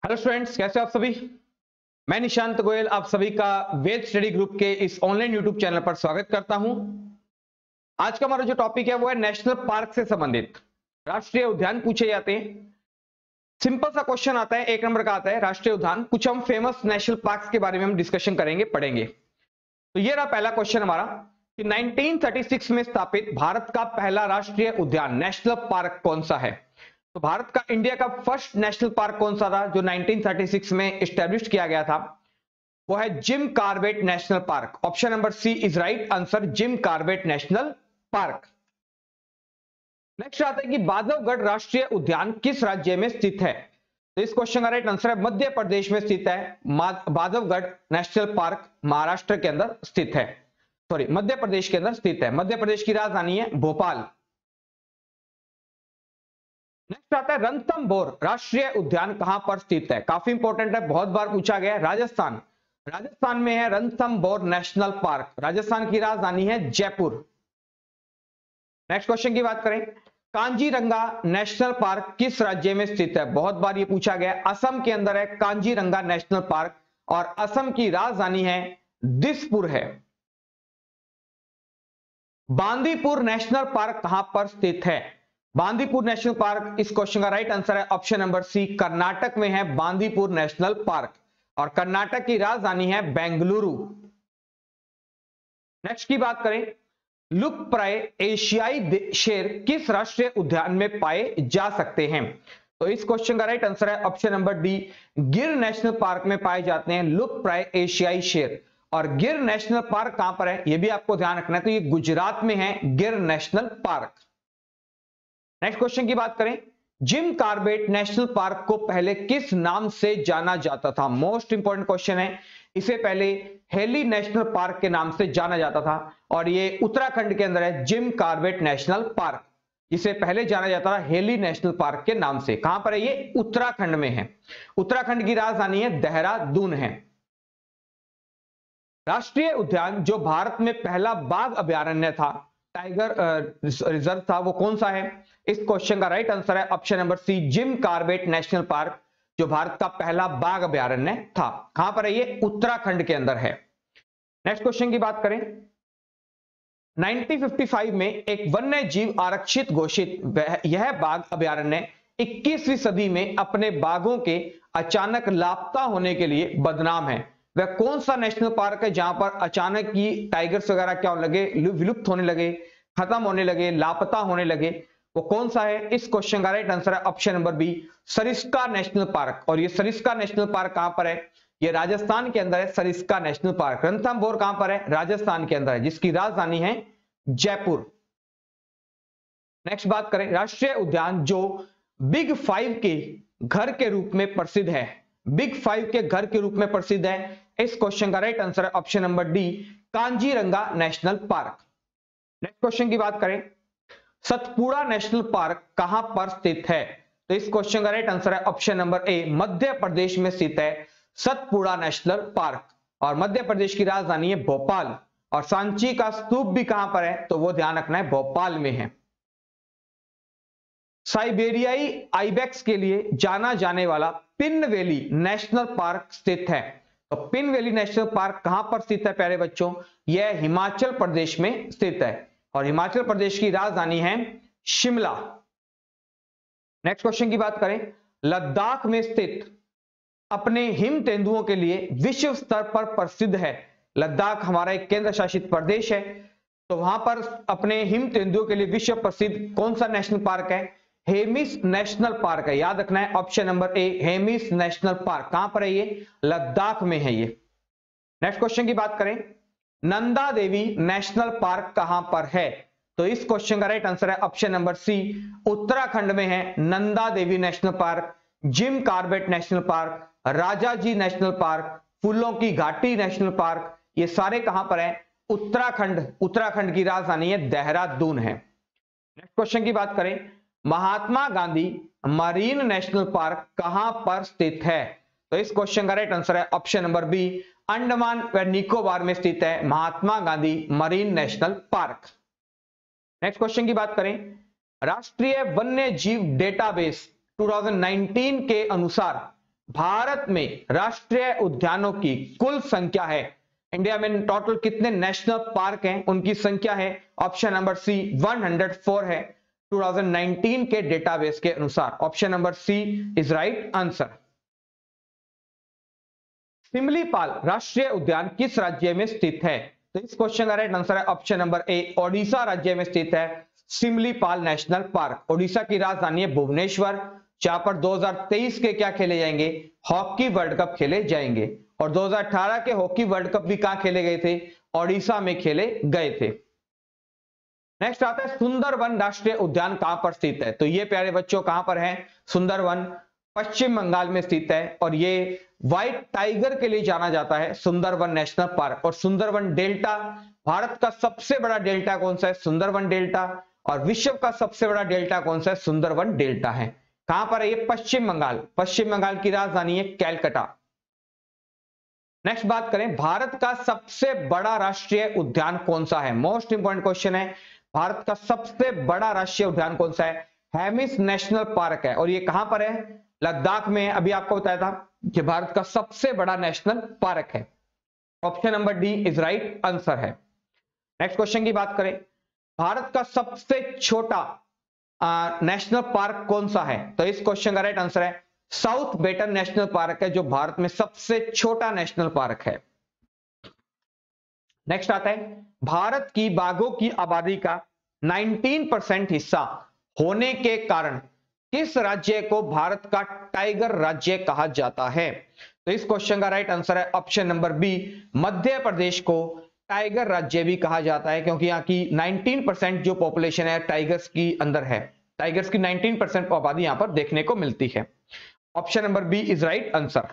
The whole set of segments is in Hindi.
हेलो स्टूडेंट्स, कैसे हो आप सभी। मैं निशांत गोयल आप सभी का वेद स्टडी ग्रुप के इस ऑनलाइन यूट्यूब चैनल पर स्वागत करता हूं। आज का हमारा जो टॉपिक है वो है नेशनल पार्क से संबंधित राष्ट्रीय उद्यान पूछे जाते हैं। सिंपल सा क्वेश्चन आता है, 1 नंबर का आता है राष्ट्रीय उद्यान। कुछ हम फेमस नेशनल पार्क्स के बारे में हम डिस्कशन करेंगे, पढ़ेंगे। तो ये रहा पहला क्वेश्चन हमारा कि 1936 में स्थापित भारत का पहला राष्ट्रीय उद्यान नेशनल पार्क कौन सा है। तो भारत का, इंडिया का फर्स्ट नेशनल पार्क कौन सा था जो 1936 में एस्टेब्लिश किया गया था, वो है Jim Corbett national park. Option number C is right answer, Jim Corbett national park. Next आता है कि बांधवगढ़ राष्ट्रीय उद्यान किस राज्य में स्थित है। तो इस क्वेश्चन का राइट आंसर है मध्य प्रदेश में स्थित है। बांधवगढ़ नेशनल पार्क महाराष्ट्र के अंदर स्थित है, सॉरी मध्य प्रदेश के अंदर स्थित है। मध्य प्रदेश की राजधानी है भोपाल। नेक्स्ट आता है रणथंभौर राष्ट्रीय उद्यान कहां पर स्थित है। काफी इंपॉर्टेंट है, बहुत बार पूछा गया है। राजस्थान, राजस्थान में है रणथंभौर नेशनल पार्क। राजस्थान की राजधानी है जयपुर। नेक्स्ट क्वेश्चन की बात करें, कांजीरंगा नेशनल पार्क किस राज्य में स्थित है। बहुत बार ये पूछा गया है। असम के अंदर है कांजीरंगा नेशनल पार्क और असम की राजधानी है दिसपुर है। बांदीपुर नेशनल पार्क कहां पर स्थित है। बांदीपुर नेशनल पार्क, इस क्वेश्चन का राइट आंसर है ऑप्शन नंबर सी, कर्नाटक में है बांदीपुर नेशनल पार्क और कर्नाटक की राजधानी है बेंगलुरु। नेक्स्ट की बात करें, लुप्तप्राय एशियाई शेर किस राष्ट्रीय उद्यान में पाए जा सकते हैं। तो इस क्वेश्चन का राइट आंसर है option number D, Gir national park में पाए जाते हैं लुप्तप्राय एशियाई शेर। और गिर नेशनल पार्क कहां पर है यह भी आपको ध्यान रखना है, तो ये गुजरात में है गिर नेशनल पार्क। नेक्स्ट क्वेश्चन की बात करें, जिम कॉर्बेट नेशनल पार्क को पहले किस नाम से जाना जाता था। मोस्ट इंपॉर्टेंट क्वेश्चन है। इसे पहले हेली नेशनल पार्क के नाम से जाना जाता था और ये उत्तराखंड के अंदर है जिम कॉर्बेट नेशनल पार्क। इसे पहले जाना जाता था हेली नेशनल पार्क के नाम से। कहां पर है ये, उत्तराखंड में है। उत्तराखंड की राजधानी है देहरादून है। राष्ट्रीय उद्यान जो भारत में पहला बाघ अभयारण्य था, टाइगर रिजर्व था, वो कौन सा है। इस क्वेश्चन का राइट आंसर है option number C, Jim Corbett national park जो भारत का पहला बाघ अभयारण्य था। कहां पर है ये, उत्तराखंड के अंदर है। नेक्स्ट क्वेश्चन की बात करें, 1955 में एक वन्य जीव आरक्षित घोषित यह बाघ अभयारण्य 21वीं सदी में अपने बाघों के अचानक लापता होने के लिए बदनाम है। वह कौन सा नेशनल पार्क है जहां पर अचानक ही टाइगर्स वगैरह क्या होने लगे, विलुप्त होने लगे, खत्म होने लगे, लापता होने लगे, वो कौन सा है। इस क्वेश्चन का राइट आंसर है option number B, Sariska national park. और ये सरिस्का नेशनल पार्क कहां पर है, ये राजस्थान के अंदर है सरिस्का नेशनल पार्क। रणथंभौर कहां पर है, राजस्थान के अंदर है, जिसकी राजधानी है जयपुर। नेक्स्ट बात करें, राष्ट्रीय उद्यान जो बिग 5 के घर के रूप में प्रसिद्ध है, बिग 5 के घर के रूप में प्रसिद्ध है। इस क्वेश्चन का राइट आंसर है option number D, Kaziranga national park. Next question की बात करें, सतपुड़ा नेशनल पार्क कहां पर स्थित है। तो इस क्वेश्चन का राइट आंसर है option number A, Madhya Pradesh में स्थित है सतपुड़ा नेशनल पार्क और मध्य प्रदेश की राजधानी है भोपाल। और सांची का स्तूप भी कहां पर है, तो वो ध्यान रखना है भोपाल में है। साइबेरियाई आइबेक्स के लिए जाना जाने वाला पिन वैली नेशनल पार्क स्थित है। तो पिन वैली नेशनल पार्क कहां पर स्थित है प्यारे बच्चों, यह हिमाचल प्रदेश में स्थित है और हिमाचल प्रदेश की राजधानी है शिमला। नेक्स्ट क्वेश्चन की बात करें, लद्दाख में स्थित अपने हिम तेंदुओं के लिए विश्व स्तर पर प्रसिद्ध है। लद्दाख हमारा एक केंद्र शासित प्रदेश है, तो वहां पर अपने हिम तेंदुओं के लिए विश्व प्रसिद्ध कौन सा नेशनल पार्क है, हेमिस नेशनल पार्क है। याद रखना है option number A, Hemis national park. कहां पर है ये, लद्दाख में है ये। नेक्स्ट क्वेश्चन की बात करें, नंदा देवी नेशनल पार्क कहां पर है। तो इस क्वेश्चन का राइट आंसर है ऑप्शन नंबर सी, उत्तराखंड में है Nanda Devi national park, Jim Corbett national park, Rajaji national park, फूलों की घाटी नेशनल पार्क, ये सारे कहां पर है, उत्तराखंड। उत्तराखंड की राजधानी है देहरादून है। नेक्स्ट क्वेश्चन की बात करें, Mahatma Gandhi marine national park कहां पर स्थित है। तो इस क्वेश्चन का राइट आंसर है ऑप्शन नंबर बी, अंडमान व निकोबार में स्थित है Mahatma Gandhi marine national park. Next question की बात करें, राष्ट्रीय वन्य जीव डेटाबेस 2019 के अनुसार भारत में राष्ट्रीय उद्यानों की कुल संख्या है, इंडिया में टोटल कितने नेशनल पार्क हैं उनकी संख्या है, ऑप्शन नंबर सी 104 है 2019 के डेटाबेस के अनुसार। Option number C is right answer. Similipal राष्ट्रीय उद्यान किस राज्य में स्थित है? तो इस क्वेश्चन का राइट आंसर है ऑप्शन नंबर ए, ओडिशा राज्य में स्थित है सिमलीपाल नेशनल पार्क। ओडिशा की राजधानी है भुवनेश्वर, जहां पर 2023 के क्या खेले जाएंगे, हॉकी वर्ल्ड कप खेले जाएंगे। और 2018 के हॉकी वर्ल्ड कप भी कहां खेले गए थे, ओडिशा में खेले गए थे। नेक्स्ट आता है सुंदरवन राष्ट्रीय उद्यान कहां पर स्थित है? तो ये प्यारे बच्चों कहां पर है, सुंदरवन पश्चिम बंगाल में स्थित है और ये व्हाइट टाइगर के लिए जाना जाता है सुंदरवन नेशनल पार्क। और सुंदरवन डेल्टा, भारत का सबसे बड़ा डेल्टा कौन सा है, सुंदरवन डेल्टा। और विश्व का सबसे बड़ा डेल्टा कौन सा है, सुंदरवन डेल्टा है। कहां पर है ये, पश्चिम बंगाल। पश्चिम बंगाल की राजधानी है कैलकाटा। नेक्स्ट बात करें, भारत का सबसे बड़ा राष्ट्रीय उद्यान कौन सा है? मोस्ट इंपोर्टेंट क्वेश्चन है, भारत का सबसे बड़ा राष्ट्रीय उद्यान कौन सा है? हेमिस नेशनल पार्क है और ये कहां पर है, लद्दाख में। अभी आपको बताया था कि भारत का सबसे बड़ा नेशनल पार्क है। Option number D is right answer है। नेक्स्ट क्वेश्चन की बात करें, भारत का सबसे छोटा नेशनल पार्क कौन सा है? तो इस क्वेश्चन का राइट आंसर है साउथ बेटन नेशनल पार्क है, जो भारत में सबसे छोटा नेशनल पार्क है। नेक्स्ट आता है, भारत की बाघों की आबादी का 19% हिस्सा होने के कारण किस राज्य को भारत का टाइगर राज्य कहा जाता है? तो इस क्वेश्चन का राइट आंसर है option number B, Madhya Pradesh को टाइगर राज्य भी कहा जाता है, क्योंकि यहाँ की 19% जो पॉपुलेशन है टाइगर्स की अंदर है। टाइगर्स की 19% आबादी यहां पर देखने को मिलती है। Option number B is right answer.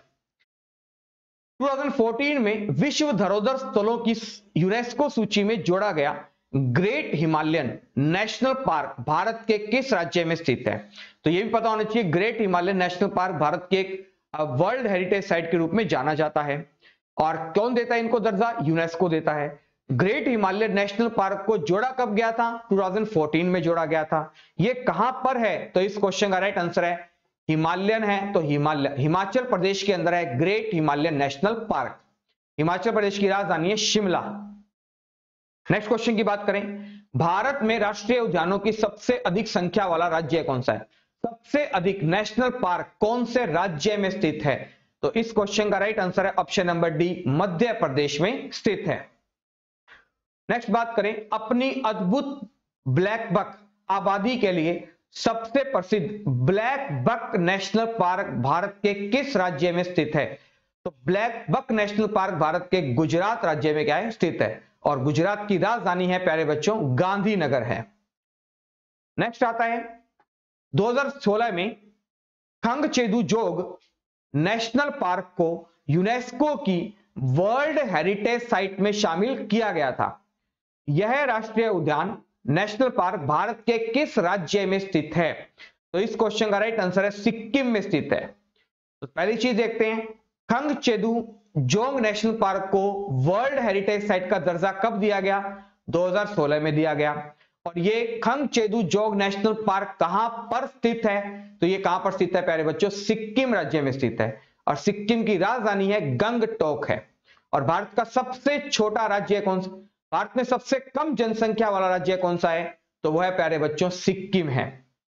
2014 में विश्व धरोहर स्थलों की यूनेस्को सूची में जोड़ा गया great Himalayan national park Bharat के किस राज्य में स्थित है? तो यह भी पता होना चाहिए, great Himalayan national park Bharat के एक वर्ल्ड हेरिटेज साइट के रूप में जाना जाता है। और कौन देता है इनको दर्जा, यूनेस्को देता है। ग्रेट हिमालयन नेशनल पार्क को जोड़ा कब गया था, 2014 में जोड़ा गया था। यह कहां पर है? तो इस क्वेश्चन का राइट आंसर है हिमालयन है, तो हिमाचल प्रदेश के अंदर है great Himalayan national park. Himachal Pradesh की राजधानी है शिमला। नेक्स्ट क्वेश्चन की बात करें, भारत में राष्ट्रीय उद्यानों की सबसे अधिक संख्या वाला राज्य कौन सा है? सबसे अधिक नेशनल पार्क कौन से राज्य में स्थित है? तो इस क्वेश्चन का राइट आंसर है option number D, Madhya Pradesh में स्थित है। नेक्स्ट बात करें, अपनी अद्भुत ब्लैक बक आबादी के लिए सबसे प्रसिद्ध blackbuck national park Bharat के किस राज्य में स्थित है? तो blackbuck national park Bharat के गुजरात राज्य में क्या है, स्थित है। और गुजरात की राजधानी है प्यारे बच्चों गांधीनगर है। नेक्स्ट आता है 2016 में खंगचेदू जोग नेशनल पार्क को यूनेस्को की वर्ल्ड हेरिटेज साइट में शामिल किया गया था। यह राष्ट्रीय उद्यान नेशनल पार्क भारत के किस राज्य में स्थित है? तो इस क्वेश्चन का राइट आंसर है सिक्किम में स्थित है। तो पहली चीज देखते हैं, खंगचेदू जोंग नेशनल पार्क को वर्ल्ड हेरिटेज साइट का दर्जा कब दिया गया? 2016 में दिया गया। और ये खंगचेदू जोंग नेशनल पार्क कहां पर स्थित है? तो ये कहां पर स्थित है प्यारे बच्चों? सिक्किम राज्य में स्थित है। और सिक्किम की राजधानी है गंगटोक है। और भारत का सबसे छोटा राज्य कौन सा, भारत में सबसे कम जनसंख्या वाला राज्य कौन सा है? तो वह प्यारे बच्चों सिक्किम है।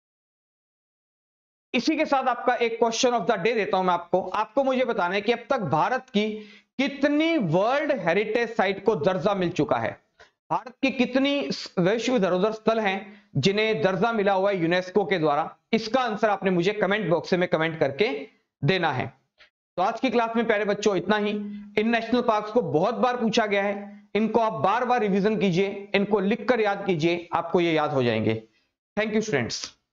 इसी के साथ आपका एक क्वेश्चन ऑफ द डे देता हूं मैं आपको मुझे बताना है कि अब तक भारत की कितनी वर्ल्ड हेरिटेज साइट को दर्जा मिल चुका है? भारत की कितनी विश्व धरोहर स्थल हैं जिन्हें दर्जा मिला हुआ है यूनेस्को के द्वारा? इसका आंसर आपने मुझे कमेंट बॉक्स में कमेंट करके देना है। तो आज की क्लास में प्यारे बच्चों इतना ही। इन नेशनल पार्क्स को बहुत बार पूछा गया है, इनको आप बार बार रिवीजन कीजिए, इनको लिखकर याद कीजिए, आपको ये याद हो जाएंगे। Thank you students.